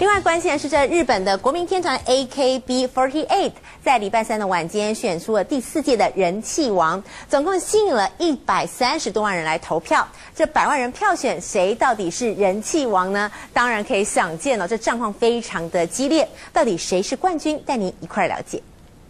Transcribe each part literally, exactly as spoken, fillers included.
另外，关键是这日本的国民天团 A K B 四十八， 在礼拜三的晚间选出了第四届的人气王，总共吸引了一百三十多万人来投票。这百万人票选谁到底是人气王呢？当然可以想见哦，这战况非常的激烈。到底谁是冠军？带您一块了解。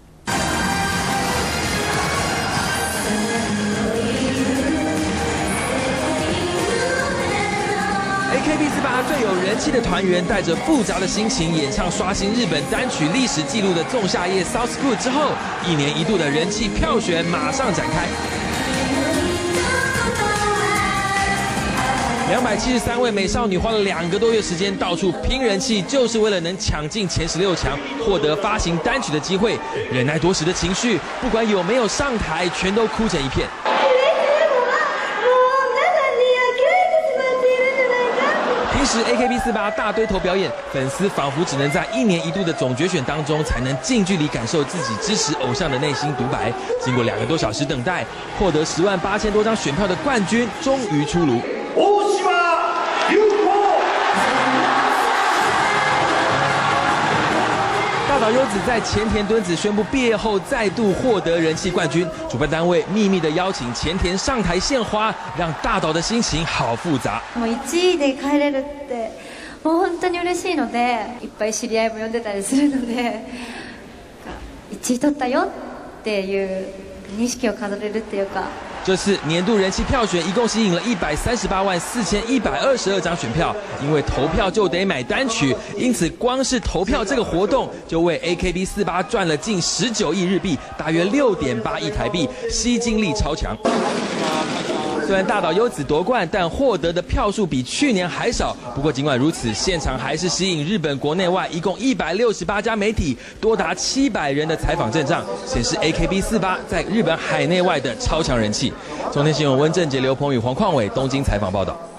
A K B 四十八最有人气的团员带着复杂的心情演唱刷新日本单曲历史纪录的《仲夏夜 South School》之后，一年一度的人气票选马上展开。两百七十三位美少女花了两个多月时间到处拼人气，就是为了能抢进前十六强，获得发行单曲的机会。忍耐多时的情绪，不管有没有上台，全都哭成一片。 平时 A K B 四十八大堆头表演，粉丝仿佛只能在一年一度的总决选当中，才能近距离感受自己支持偶像的内心独白。经过两个多小时等待，获得十万八千多张选票的冠军终于出炉。大岛优子在前田敦子宣布毕业后再度获得人气冠军，主办单位秘密的邀请前田上台献花，让大岛的心情好复杂。 もういちいで帰れるってもう本当に嬉しいので、いっぱい知り合いも呼んでたりするので、いちい取ったよっていう認識を飾れるっていうか。 这次年度人气票选一共吸引了一百三十八万四千一百二十二张选票，因为投票就得买单曲，因此光是投票这个活动就为 A K B 四十八赚了近十九亿日币，大约六点八亿台币，吸金力超强。虽然大岛优子夺冠，但获得的票数比去年还少。不过尽管如此，现场还是吸引日本国内外一共一百六十八家媒体，多达七百人的采访阵仗，显示 A K B 四十八在日本海内外的超强人气。中天新闻温正杰、刘鹏宇、黄匡伟东京采访报道。